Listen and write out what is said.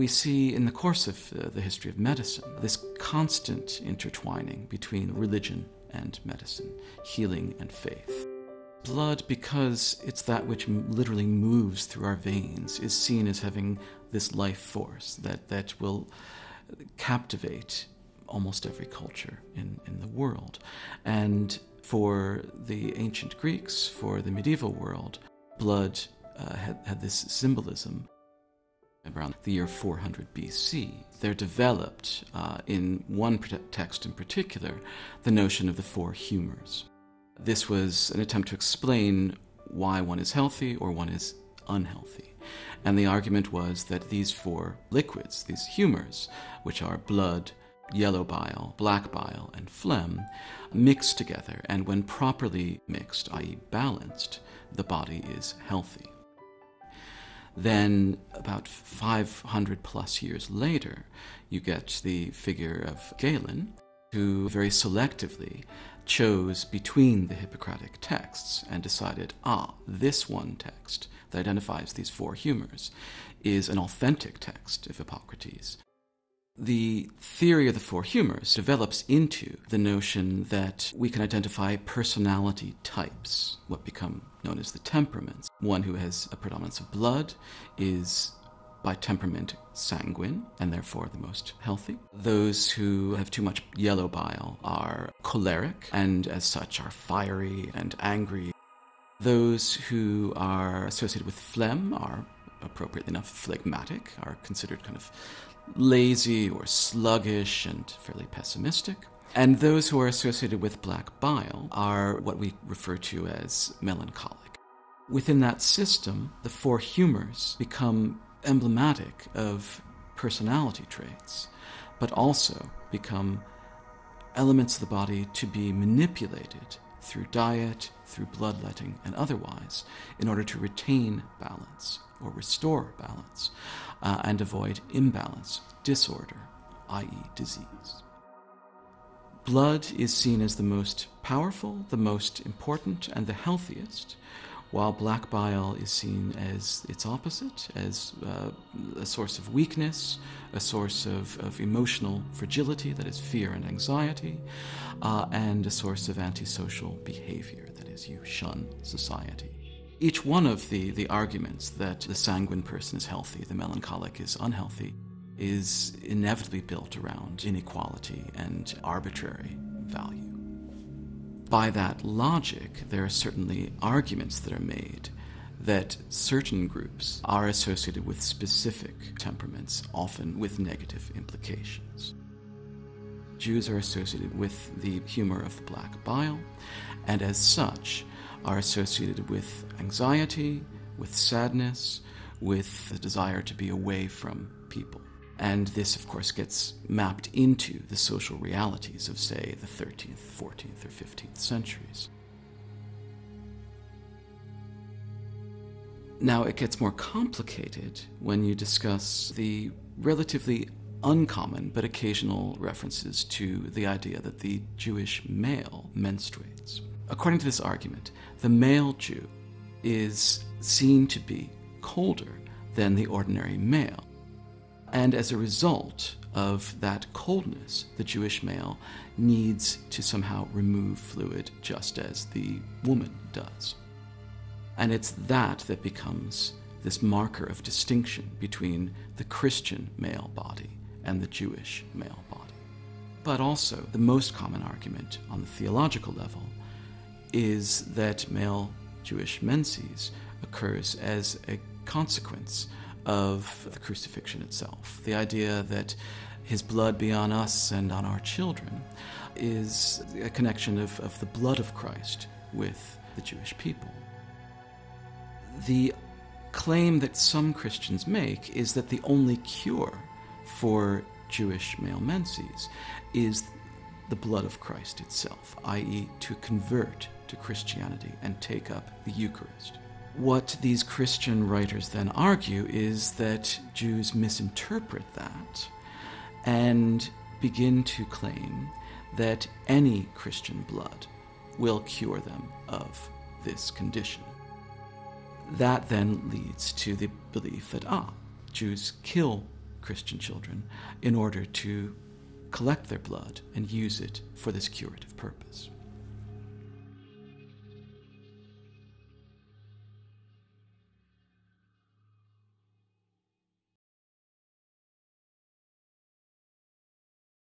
we see in the course of the history of medicine this constant intertwining between religion and medicine, healing and faith. Blood, because it's that which literally moves through our veins, is seen as having this life force that will captivate almost every culture in the world. And for the ancient Greeks, for the medieval world, blood had this symbolism. Around the year 400 BC, there developed, in one text in particular, the notion of the four humors. This was an attempt to explain why one is healthy or one is unhealthy. And the argument was that these four liquids, these humors, which are blood, yellow bile, black bile, and phlegm, mix together, and when properly mixed, i.e. balanced, the body is healthy. Then, about 500 plus years later, you get the figure of Galen, who very selectively chose between the Hippocratic texts and decided, this one text that identifies these four humors is an authentic text of Hippocrates. The theory of the four humors develops into the notion that we can identify personality types, what become known as the temperaments. One who has a predominance of blood is by temperament sanguine, and therefore the most healthy. Those who have too much yellow bile are choleric, and as such are fiery and angry. Those who are associated with phlegm are, appropriately enough, phlegmatic, are considered kind of lazy or sluggish and fairly pessimistic. And those who are associated with black bile are what we refer to as melancholic. Within that system, the four humors become emblematic of personality traits, but also become elements of the body to be manipulated through diet, through bloodletting, and otherwise, in order to retain balance or restore balance and avoid imbalance, disorder, i.e. disease. Blood is seen as the most powerful, the most important, and the healthiest, while black bile is seen as its opposite, as a source of weakness, a source of emotional fragility, that is fear and anxiety, and a source of antisocial behavior, that is, you shun society. Each one of the arguments that the sanguine person is healthy, the melancholic is unhealthy, is inevitably built around inequality and arbitrary value. By that logic, there are certainly arguments that are made that certain groups are associated with specific temperaments, often with negative implications. Jews are associated with the humor of the black bile, and as such are associated with anxiety, with sadness, with the desire to be away from people. And this, of course, gets mapped into the social realities of, say, the 13th, 14th, or 15th centuries. Now, it gets more complicated when you discuss the relatively uncommon but occasional references to the idea that the Jewish male menstruates. According to this argument, the male Jew is seen to be colder than the ordinary male. And as a result of that coldness, the Jewish male needs to somehow remove fluid just as the woman does. And it's that becomes this marker of distinction between the Christian male body and the Jewish male body. But also, the most common argument on the theological level is that male Jewish menses occurs as a consequence of the crucifixion itself. The idea that his blood be on us and on our children is a connection of the blood of Christ with the Jewish people. The claim that some Christians make is that the only cure for Jewish male menses is the blood of Christ itself, i.e. to convert to Christianity and take up the Eucharist. What these Christian writers then argue is that Jews misinterpret that and begin to claim that any Christian blood will cure them of this condition. That then leads to the belief that, Jews kill Christian children in order to collect their blood and use it for this curative purpose.